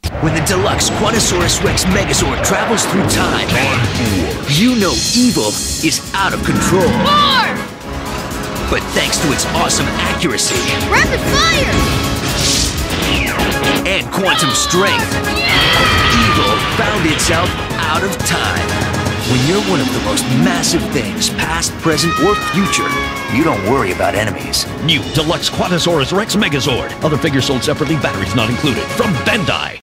When the Deluxe Quantosaurus Rex Megazord travels through time, you know evil is out of control. More! But thanks to its awesome accuracy Rapid fire! and quantum strength, evil found itself out of time. When you're one of the most massive things, past, present, or future, you don't worry about enemies. New Deluxe Quantosaurus Rex Megazord. Other figures sold separately, batteries not included. From Bandai.